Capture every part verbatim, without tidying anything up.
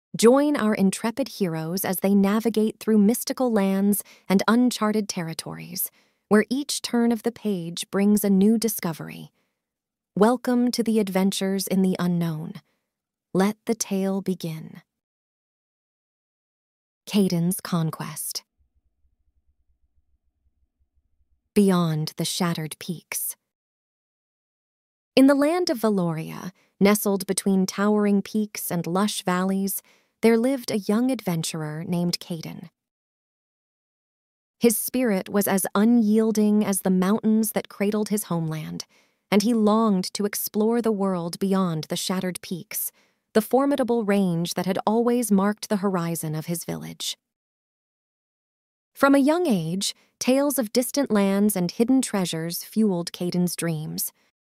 Join our intrepid heroes as they navigate through mystical lands and uncharted territories, where each turn of the page brings a new discovery. Welcome to the adventures in the unknown. Let the tale begin. Caden's Conquest. Beyond the shattered peaks. In the land of Valoria, nestled between towering peaks and lush valleys, there lived a young adventurer named Caden. His spirit was as unyielding as the mountains that cradled his homeland, and he longed to explore the world beyond the shattered peaks, the formidable range that had always marked the horizon of his village. From a young age, tales of distant lands and hidden treasures fueled Caden's dreams.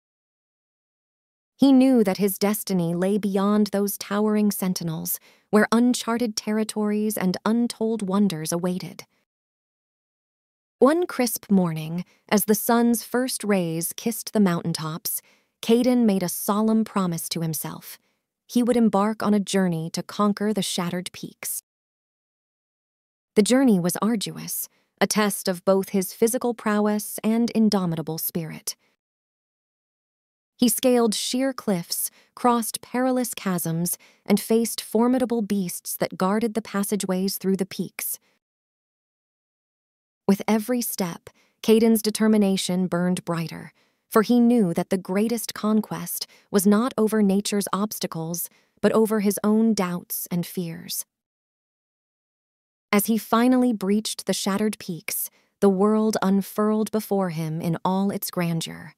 He knew that his destiny lay beyond those towering sentinels, where uncharted territories and untold wonders awaited. One crisp morning, as the sun's first rays kissed the mountaintops, Caden made a solemn promise to himself. He would embark on a journey to conquer the shattered peaks. The journey was arduous, a test of both his physical prowess and indomitable spirit. He scaled sheer cliffs, crossed perilous chasms, and faced formidable beasts that guarded the passageways through the peaks. With every step, Caden's determination burned brighter, for he knew that the greatest conquest was not over nature's obstacles, but over his own doubts and fears. As he finally breached the shattered peaks, the world unfurled before him in all its grandeur.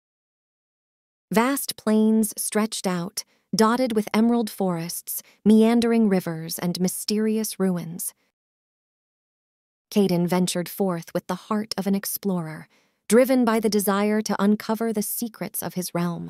Vast plains stretched out, dotted with emerald forests, meandering rivers, and mysterious ruins. Caden ventured forth with the heart of an explorer, driven by the desire to uncover the secrets of his realm.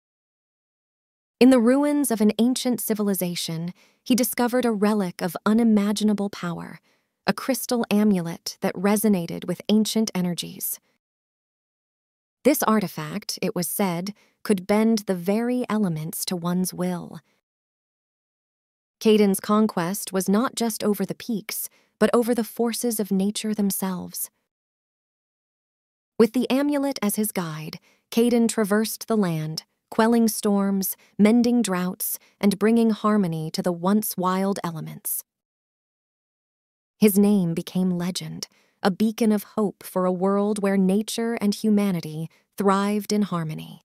In the ruins of an ancient civilization, he discovered a relic of unimaginable power, a crystal amulet that resonated with ancient energies. This artifact, it was said, could bend the very elements to one's will. Caden's conquest was not just over the peaks, but over the forces of nature themselves. With the amulet as his guide, Caden traversed the land, quelling storms, mending droughts, and bringing harmony to the once wild elements. His name became legend, a beacon of hope for a world where nature and humanity thrived in harmony.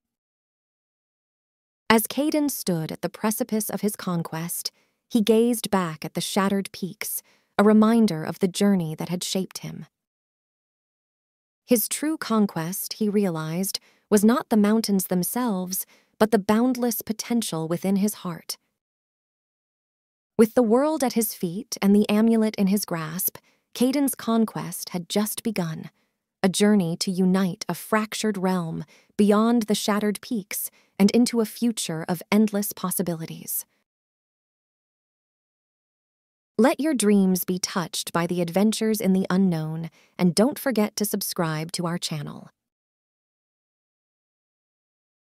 As Caden stood at the precipice of his conquest, he gazed back at the shattered peaks, a reminder of the journey that had shaped him. His true conquest, he realized, was not the mountains themselves, but the boundless potential within his heart. With the world at his feet and the amulet in his grasp, Caden's conquest had just begun, a journey to unite a fractured realm beyond the shattered peaks and into a future of endless possibilities. Let your dreams be touched by the adventures in the unknown, and don't forget to subscribe to our channel.